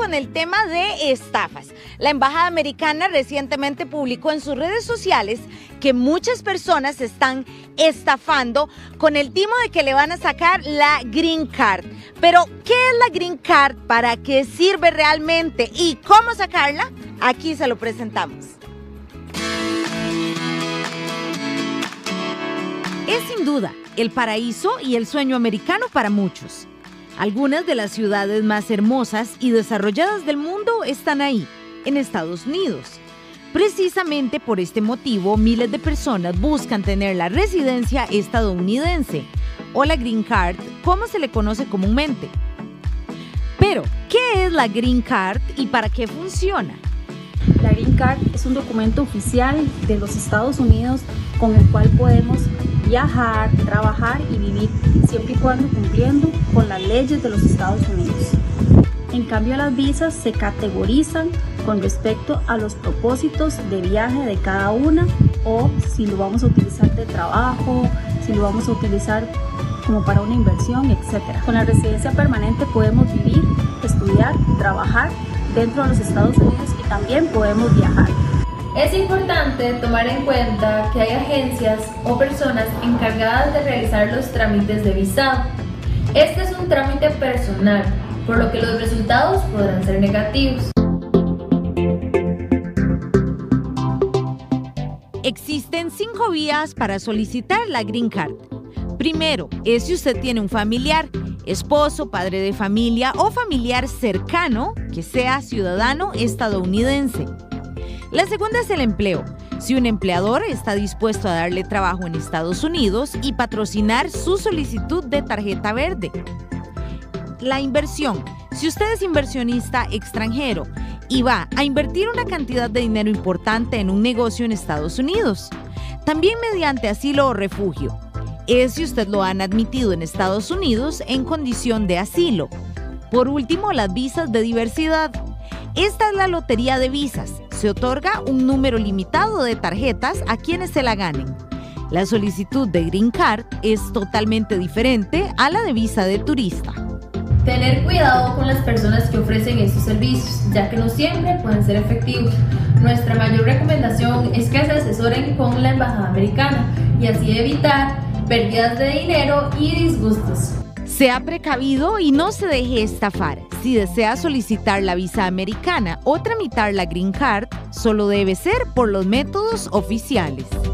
con el tema de estafas. La Embajada Americana recientemente publicó en sus redes sociales que muchas personas están estafando con el timo de que le van a sacar la Green Card. Pero, ¿qué es la Green Card? ¿Para qué sirve realmente? ¿Y cómo sacarla? Aquí se lo presentamos. Es sin duda el paraíso y el sueño americano para muchos. Algunas de las ciudades más hermosas y desarrolladas del mundo están ahí, en Estados Unidos. Precisamente por este motivo, miles de personas buscan tener la residencia estadounidense, o la Green Card, como se le conoce comúnmente. Pero, ¿qué es la Green Card y para qué funciona? La Green Card es un documento oficial de los Estados Unidos con el cual podemos viajar, trabajar y vivir, siempre y cuando cumpliendo con las leyes de los Estados Unidos. En cambio, las visas se categorizan con respecto a los propósitos de viaje de cada una, o si lo vamos a utilizar de trabajo, si lo vamos a utilizar como para una inversión, etc. Con la residencia permanente podemos vivir, estudiar, trabajar dentro de los Estados Unidos y también podemos viajar. Es importante tomar en cuenta que hay agencias o personas encargadas de realizar los trámites de visado. Este es un trámite personal, por lo que los resultados podrán ser negativos. Existen 5 vías para solicitar la Green Card. Primero, es si usted tiene un familiar, esposo, padre de familia o familiar cercano que sea ciudadano estadounidense. La segunda es el empleo, si un empleador está dispuesto a darle trabajo en Estados Unidos y patrocinar su solicitud de tarjeta verde. La inversión, si usted es inversionista extranjero y va a invertir una cantidad de dinero importante en un negocio en Estados Unidos. También mediante asilo o refugio, es si usted lo han admitido en Estados Unidos en condición de asilo. Por último, las visas de diversidad. Esta es la lotería de visas. Se otorga un número limitado de tarjetas a quienes se la ganen. La solicitud de Green Card es totalmente diferente a la de visa de turista. Tener cuidado con las personas que ofrecen estos servicios, ya que no siempre pueden ser efectivos. Nuestra mayor recomendación es que se asesoren con la Embajada Americana y así evitar pérdidas de dinero y disgustos. Sea precavido y no se deje estafar. Si desea solicitar la visa americana o tramitar la Green Card, solo debe ser por los métodos oficiales.